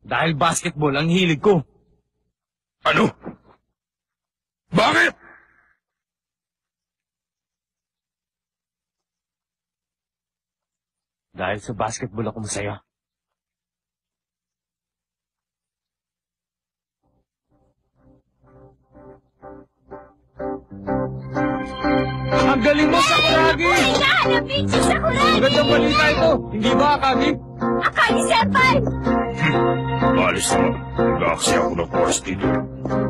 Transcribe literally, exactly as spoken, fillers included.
Dahil basketball ang hilig ko. Ano? Bakit? Dahil sa basketball ako masaya. Ang galing mo, Sakuragi! Wala! Nabitsi sa kulay! Magandang balita ito! Hindi ba, Akagi? Akagi senpai! Alis naman. Nag-aaksi ako ng oras dito.